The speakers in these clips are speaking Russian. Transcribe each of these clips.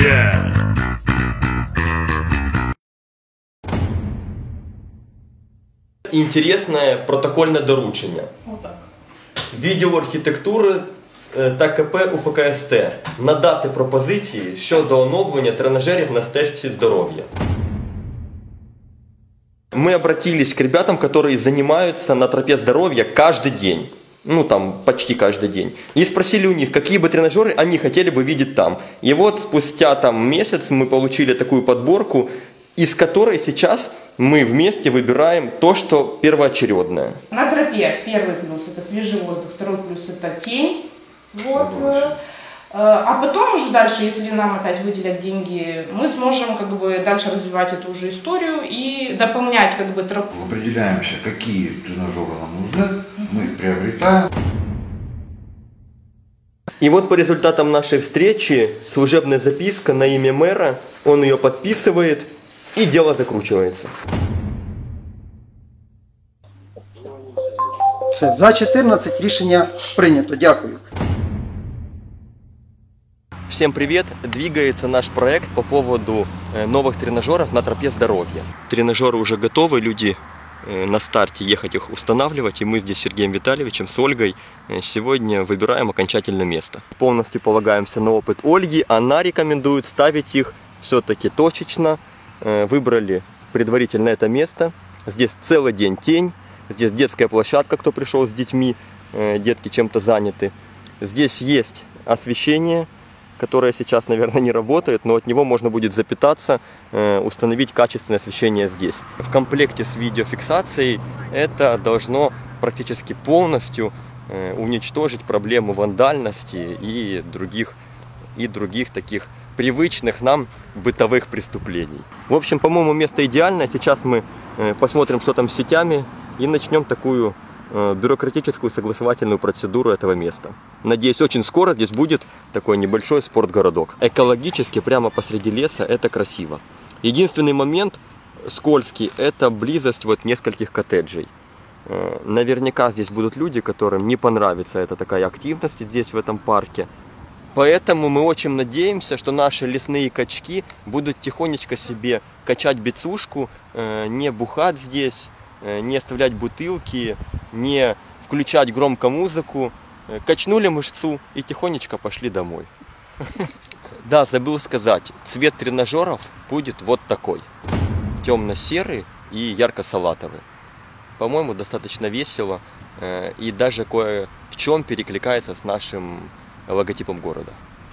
Yeah! Інтересне протокольне доручення. Отак. Відділу архітектури та КП УФКСТ надати пропозиції щодо оновлення тренажерів на стежці здоров'я. Мы обратились к ребятам, которые занимаются на тропе здоровья каждый день. Ну, там, почти каждый день. И спросили у них, какие бы тренажеры они хотели бы видеть там. И вот спустя там месяц мы получили такую подборку, из которой сейчас мы вместе выбираем то, что первоочередное. На тропе первый плюс – это свежий воздух, второй плюс – это тень. Вот. А потом уже дальше, если нам опять выделят деньги, мы сможем как бы дальше развивать эту уже историю и дополнять как бы тропу. Определяемся, какие тренажеры нам нужны, мы их приобретаем. И вот по результатам нашей встречи служебная записка на имя мэра, он ее подписывает, и дело закручивается. Все, за 14 рішення прийнято. Дякую. Всем привет! Двигается наш проект по поводу новых тренажеров на тропе здоровья. Тренажеры уже готовы, люди на старте ехать их устанавливать, и мы здесь с Сергеем Витальевичем, с Ольгой сегодня выбираем окончательное место. Полностью полагаемся на опыт Ольги, она рекомендует ставить их все-таки точечно. Выбрали предварительно это место. Здесь целый день тень, здесь детская площадка, кто пришел с детьми, детки чем-то заняты. Здесь есть освещение, которое сейчас, наверное, не работает, но от него можно будет запитаться, установить качественное освещение здесь. В комплекте с видеофиксацией это должно практически полностью уничтожить проблему вандальности и других таких привычных нам бытовых преступлений. В общем, по-моему, место идеальное. Сейчас мы посмотрим, что там с сетями, и начнем такую бюрократическую согласовательную процедуру этого места. Надеюсь, очень скоро здесь будет такой небольшой спортгородок. Экологически, прямо посреди леса, это красиво. Единственный момент скользкий – это близость вот нескольких коттеджей. Наверняка здесь будут люди, которым не понравится эта такая активность здесь, в этом парке. Поэтому мы очень надеемся, что наши лесные качки будут тихонечко себе качать бицушку, не бухать здесь, не оставлять бутылки, не включать громко музыку. Качнули мышцу и тихонечко пошли домой. Да, забыл сказать, цвет тренажеров будет вот такой. Темно-серый и ярко-салатовый. По-моему, достаточно весело и даже кое в чем перекликается с нашим логотипом города.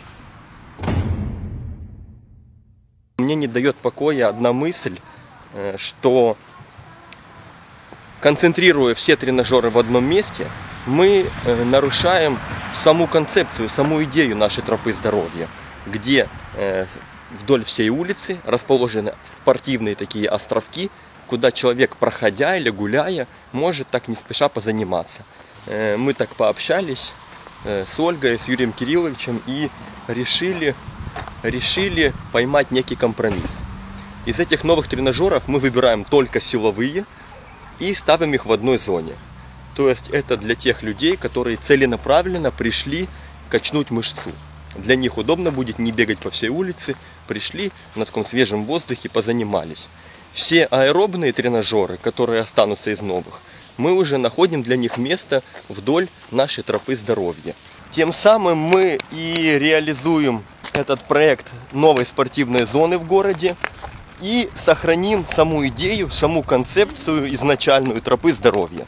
Мне не дает покоя одна мысль, что концентрируя все тренажеры в одном месте, мы нарушаем саму концепцию, саму идею нашей тропы здоровья, где вдоль всей улицы расположены спортивные такие островки, куда человек, проходя или гуляя, может так не спеша позаниматься. Мы так пообщались с Ольгой, с Юрием Кирилловичем и решили поймать некий компромисс. Из этих новых тренажеров мы выбираем только силовые и ставим их в одной зоне. То есть это для тех людей, которые целенаправленно пришли качнуть мышцу. Для них удобно будет не бегать по всей улице, пришли на таком свежем воздухе, позанимались. Все аэробные тренажеры, которые останутся из новых, мы уже находим для них место вдоль нашей тропы здоровья. Тем самым мы и реализуем этот проект новой спортивной зоны в городе и сохраним саму идею, саму концепцию изначальную тропы здоровья.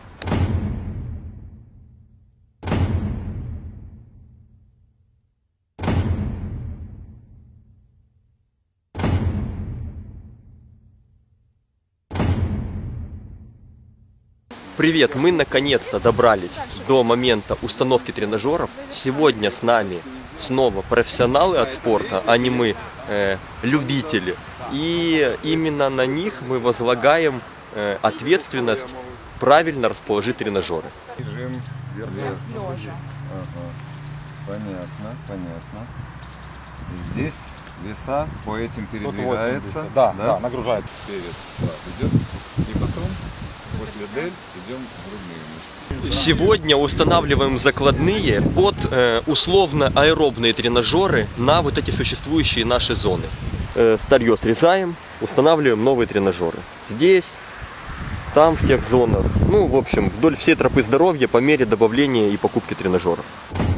Привет! Мы наконец-то добрались до момента установки тренажеров. Сегодня с нами снова профессионалы от спорта, а не мы, любители. И именно на них мы возлагаем ответственность правильно расположить тренажеры. Режим лежа. Ага. Понятно. Здесь веса по этим передвигается. Да, нагружает. Вперед. Да, идет. И потом После дель идем в грудные мышцы. Сегодня устанавливаем закладные под условно аэробные тренажеры на вот эти существующие наши зоны. Старье срезаем, устанавливаем новые тренажеры. Здесь, там, в тех зонах. Ну, в общем, вдоль всей тропы здоровья по мере добавления и покупки тренажеров.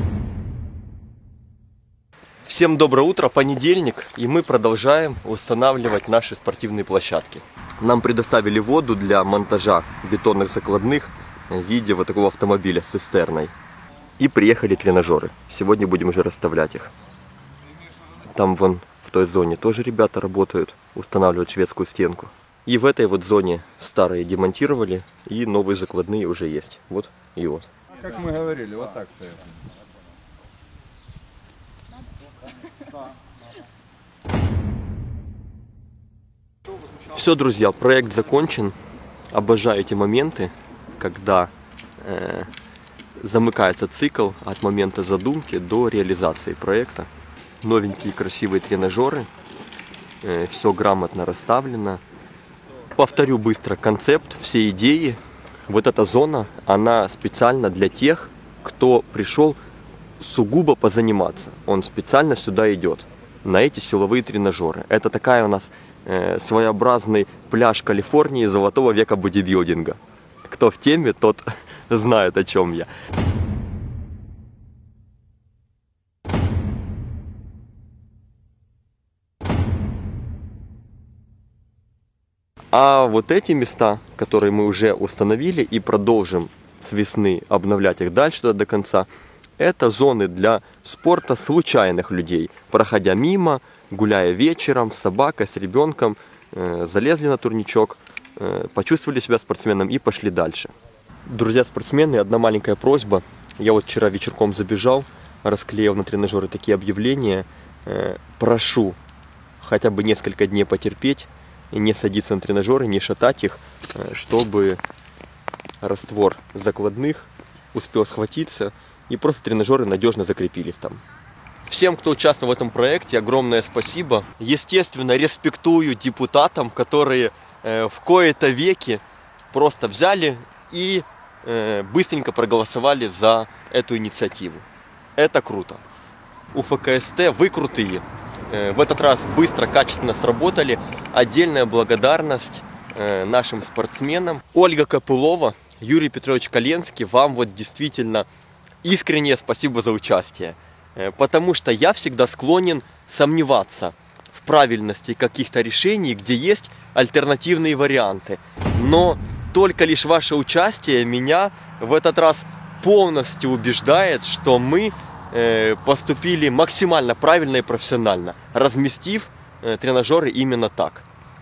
Всем доброе утро, понедельник, и мы продолжаем устанавливать наши спортивные площадки. Нам предоставили воду для монтажа бетонных закладных в виде вот такого автомобиля с цистерной. И приехали тренажеры. Сегодня будем уже расставлять их. Там вон в той зоне тоже ребята работают, устанавливают шведскую стенку. И в этой вот зоне старые демонтировали, и новые закладные уже есть. Вот и вот. Как мы говорили, вот так стоят. Все, друзья, проект закончен. Обожаю эти моменты, когда замыкается цикл от момента задумки до реализации проекта. Новенькие красивые тренажеры, все грамотно расставлено. Повторю быстро концепт, все идеи. Вот эта зона, она специально для тех, кто пришел сугубо позаниматься. Он специально сюда идет, на эти силовые тренажеры. Это такая у нас своеобразный пляж Калифорнии золотого века бодибилдинга. Кто в теме, тот знает, о чем я. А вот эти места, которые мы уже установили и продолжим с весны обновлять их дальше до конца, это зоны для спорта случайных людей, проходя мимо, гуляя вечером с собакой, с ребенком, залезли на турничок, почувствовали себя спортсменом и пошли дальше. Друзья спортсмены, одна маленькая просьба. Я вот вчера вечерком забежал, расклеил на тренажеры такие объявления. Прошу хотя бы несколько дней потерпеть и не садиться на тренажеры, не шатать их, чтобы раствор закладных успел схватиться и просто тренажеры надежно закрепились там. Всем, кто участвовал в этом проекте, огромное спасибо. Естественно, респектую депутатам, которые в кои-то веки просто взяли и быстренько проголосовали за эту инициативу. Это круто. УФКСТ, вы крутые. В этот раз быстро, качественно сработали. Отдельная благодарность нашим спортсменам. Ольга Копылова, Юрий Петрович Коленский, вам вот действительно искреннее спасибо за участие. Потому что я всегда склонен сомневаться в правильности каких-то решений, где есть альтернативные варианты. Но только лишь ваше участие меня в этот раз полностью убеждает, что мы поступили максимально правильно и профессионально, разместив тренажеры именно так.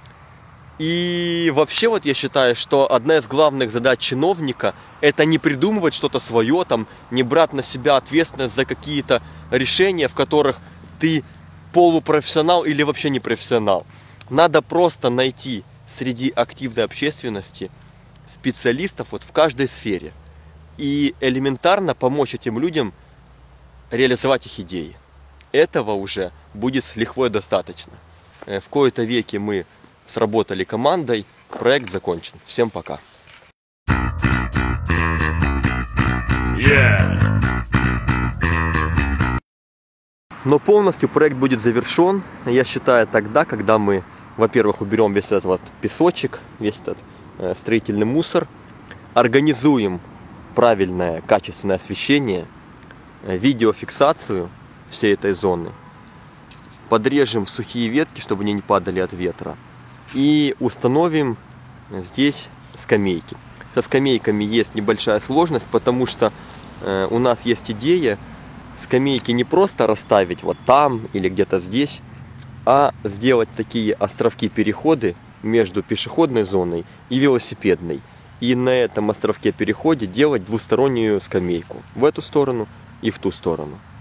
И вообще вот я считаю, что одна из главных задач чиновника — это не придумывать что-то свое, там, не брать на себя ответственность за какие-то решения, в которых ты полупрофессионал или вообще не профессионал. Надо просто найти среди активной общественности специалистов вот в каждой сфере и элементарно помочь этим людям реализовать их идеи. Этого уже будет с лихвой достаточно. В кои-то веки мы сработали командой, проект закончен. Всем пока. Но полностью проект будет завершен, я считаю, тогда, когда мы, во-первых, уберем весь этот вот песочек, весь этот строительный мусор, организуем правильное, качественное освещение, видеофиксацию всей этой зоны, подрежем сухие ветки, чтобы они не падали от ветра, и установим здесь скамейки. Со скамейками есть небольшая сложность, потому что у нас есть идея скамейки не просто расставить вот там или где-то здесь, а сделать такие островки-переходы между пешеходной зоной и велосипедной. И на этом островке-переходе делать двустороннюю скамейку в эту сторону и в ту сторону.